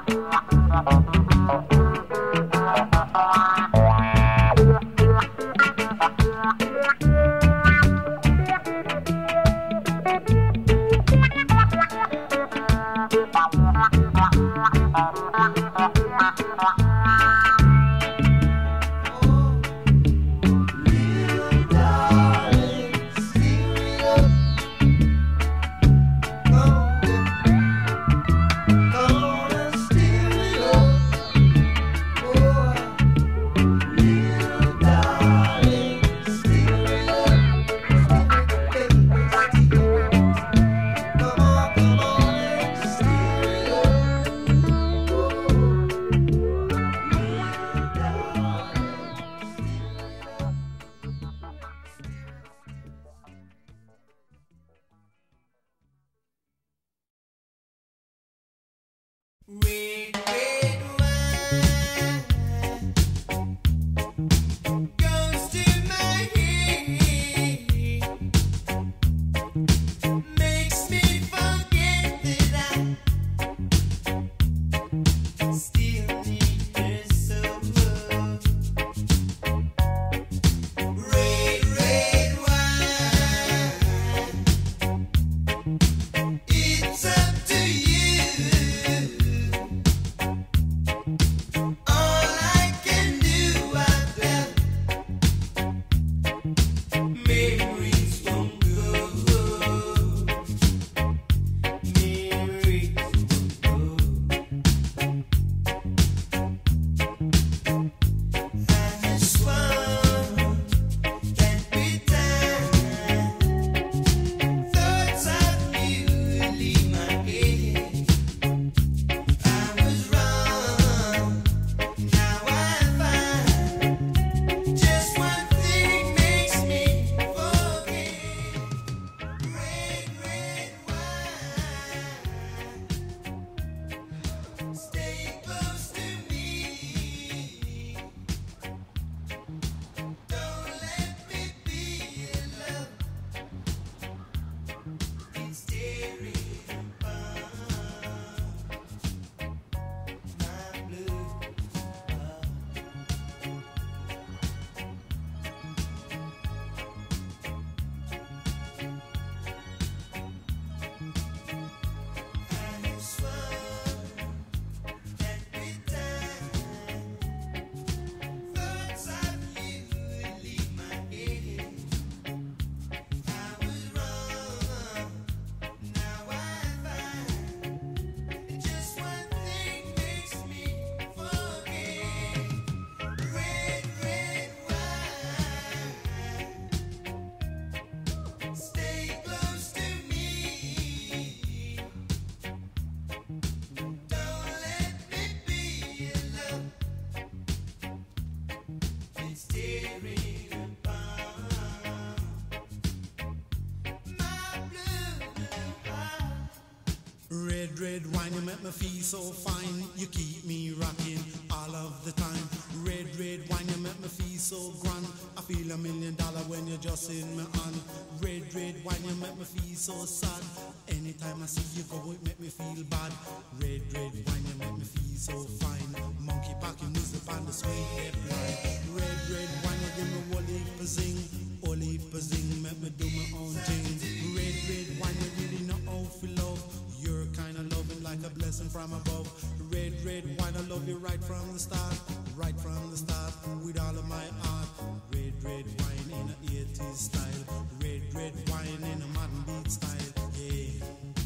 Red wine, you make me feel so fine. You keep me rocking all of the time. Red wine, you make me feel so grand. I feel $1 million when you're just in my hand. Red wine, you make me feel so sad. Anytime I see you go, it make me feel bad. Red wine, you make me feel so fine. Monkey packing music on the sweet red line. Red wine, you give me all heap of zing, make me do my own thing. Red wine, you really know how to love. You're kind of loving like a blessing from above. Red wine, I love you right from the start, with all of my heart. Red wine in a 80s style, red wine in a modern beat style, yeah.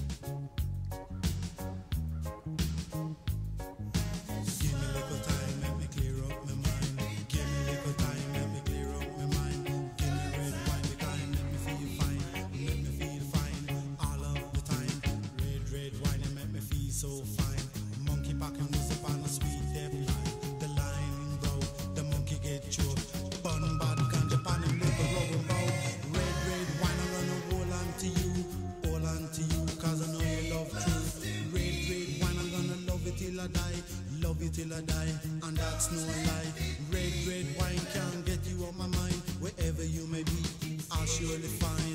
Give me a little time, let me clear up my mind. Give me a little time, let me clear up my mind. Give me red wine, the kind, let me feel fine, all of the time. Red wine, you make me feel so fine. Monkey packing music on a sweet depth line. The line broke, the monkey get choked. Bun bad ganja pan and liquor rubber bow. Red wine, I'm gonna hold on to you, cause I know you love truth. Red wine, I'm gonna love you till I die, and that's no lie. Red wine can't get you off my mind. Wherever you may be, I'll surely find.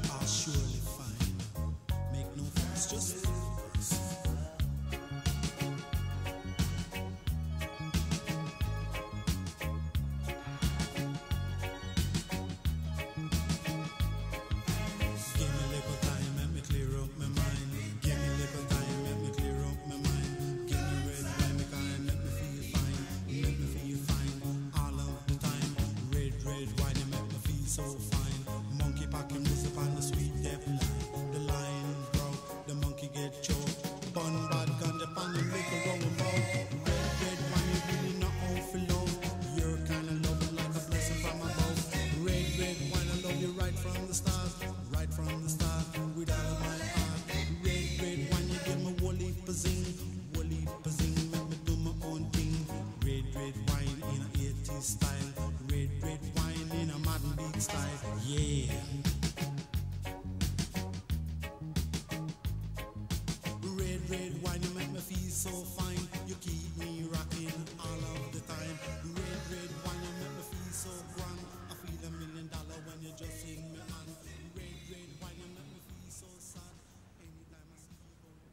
Make no fuss, just so fine. You keep me rocking all of the time. Red, red wine, you make me feel so grand. I feel $1,000,000 when you just in me hand. Red, red wine, you make me feel so sad. Anytime I see you go.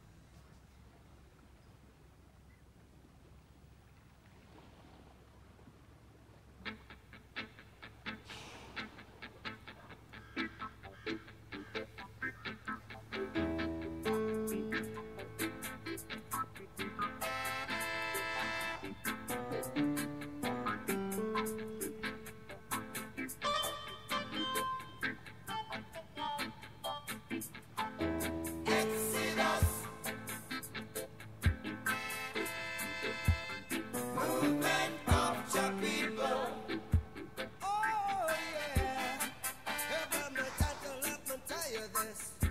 Exodus, movement of your people. Oh yeah, heaven, my title, let me tell you this.